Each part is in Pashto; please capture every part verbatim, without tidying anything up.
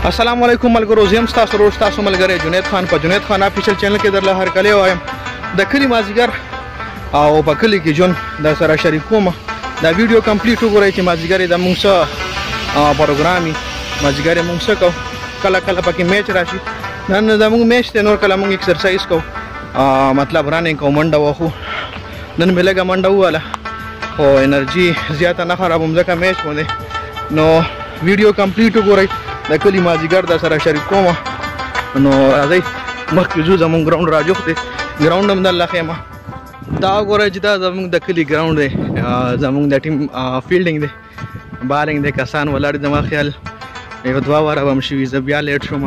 अस्सलाम वालेकुम मलगरो ज़ेम स्तासु रोज स्तासु मलगरे जुनेद खान पर जुनेद खान ऑफिशियल चैनल के दरला हर कले वायम दखली माजिगर आओ बकली की जोन द सरा शरीकोमा द वीडियो कंप्लीट हो रही थी माजिगर द मुंसा प्रोग्राम माजिगर मुंसा को कला कला पकी मैच राशि नन द मुंग मैच ते नोर कला मुंग एक्सरसाइज को मतलब रनिंग को मंडा वो नन मिलेगा मंडा वाला ओ एनर्जी ज़्यादा ना खराब हम का मैच होने नो वीडियो कंप्लीट हो रही د کلی مازیګر د سره شریک کوم نو راځي مخکې ځو زمونږ ګراوند راجوخ دی ګراوند هم د الله خیمه دا وګورئ چې دا زمونږ د کلی ګراوند دی زمونږ د ټیم فیلډینګ دی بالینګ دی کسان ولاړ دي زما خیال یو دوه واره به هم شوي زه بیا لیټ شوم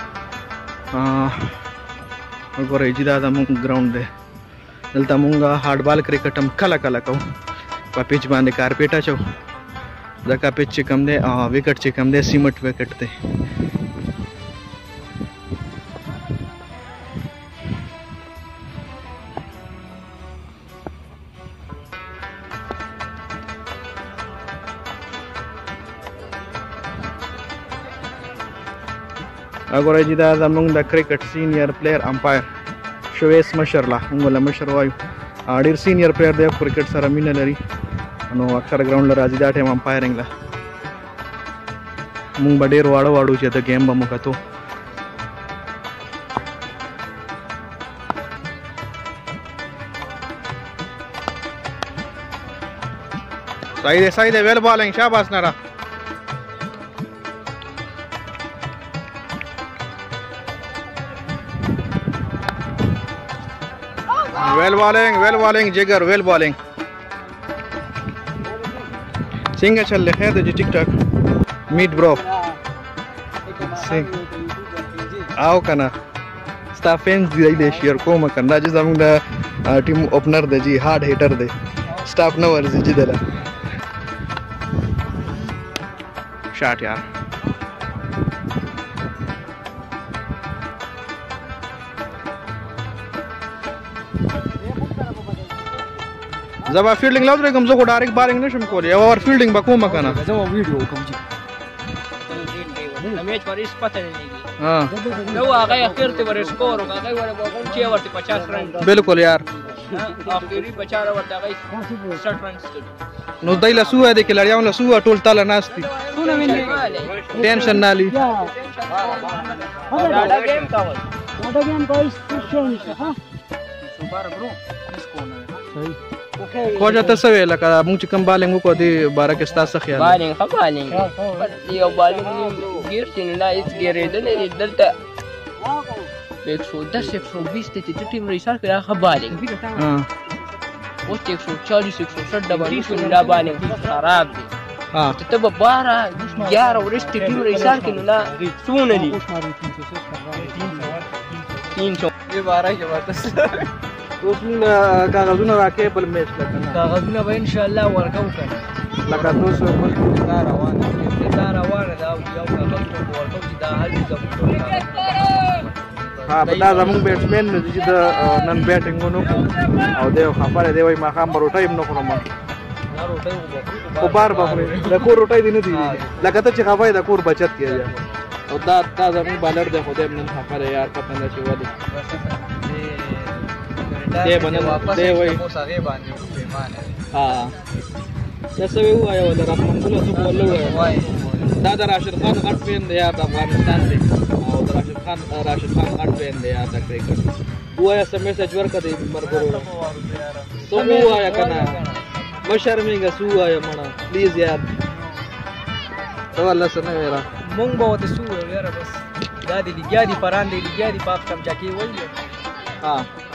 وګورئ چې دا زمونږ ګراوند دی دلته مونږ هارډ بال کرکټ هم کله کله کوو په پیچ باندې کارپیټ اچو ځکه پیچ چې کم دی وکټ چې کم دی سیمټ وکټ دی وګورئ چې دا زموږ د کرکټ سینیئر پلیر امپایر شویس مشرله موږ له مشر وایو ډېر سینیئر پلیر دی کرکټ سره مینه لري نو اکثر ګراوند راځي دا ټایم امپایرینګ لا مونږ به ډېر واړه واړو چې د گیم به مو کتو صحیح دی صحیح دی ویل بالینګ شاباس نره ویل بالینګ ویل بالینګ جگر ویل بالینګ څنګه چل خیر دی ټیک ټاک میټ برو او کنه ستا فینس دی دی شیر کوم کنه چې زموږ د ټیم اوپنر دی جی هارد هیټر دی سټاپ نو ورزي جی دلا شاٹ یار زما فیلډینګ لاود کوم زه کو ډایرکټ بالینګ نشم کولی او اور فیلډینګ به کوم کنه زه ویډیو کوم چې میچ پر اس پته نه لګي ها نو هغه اخر ته ور سکور او هغه ور وګون چې ورته پچاس رن بالکل یار اخیری بچاره ورته هغه شصت رن نو دای له سوه د کلریاو له سوه ټول تاله ناشتي څونه ویني ټینشن نالي دا گیم کاول دا گیم کوي څه ها سپار برو اس کو نه صحیح خو جاته څه ویل لکه موږ چې کوم بالینګ وکړو دې باره کې ستاسو خیال بالینګ ښه بالینګ یو بالینګ ګیر چې نه هیڅ ګیرېدل نه دلته یک سو دس یک سو بیس ته چې ټیم ریسار کړه ښه بالینګ اوس یک سو چالیس یک سو سठ ډبل شو نه بالینګ خراب دی ها ته به بارہ گیارہ ورست ټیم ریسار کړه نه سونه دي تین سو یہ بارہ کے بعد اوس موږ کاغذونه راکې بل میچ لکه کاغذونه به ان شاء الله ورکو کنه لکه دوه سوه بل دا روانه دا روانه دا یو کاغذ ورکو چې دا هر څه ها دا زموږ بیټسمن چې د نن بیټینګ ونکړو او دی خبره دی وای ما خام روټای هم نه خورم خو بار بخوري د کور روټای دی نه دی لکه ته چې خبره د کور بچت کیږي او دا دا زموږ بالر دی خو دې نن خبره یار پته نه شي ودی دې باندې دې وای ساغه باندې پیمانه ها څه وی وای ول رحمان الله سو بوله وای دا د راشد خان غټ پین دی د افغانستان دی او د راشد خان راشد خان غټ پین دی د کرکټ وای سم میسج ورکړه دې مرګورو سو وای کنه مشرمنګ سو وای مړه پلیز یار ته الله سره ویرا مونږ به وته سو ویرا بس دا دې لګیا دي پران دې لګیا دي پاک چمچا کې وای ها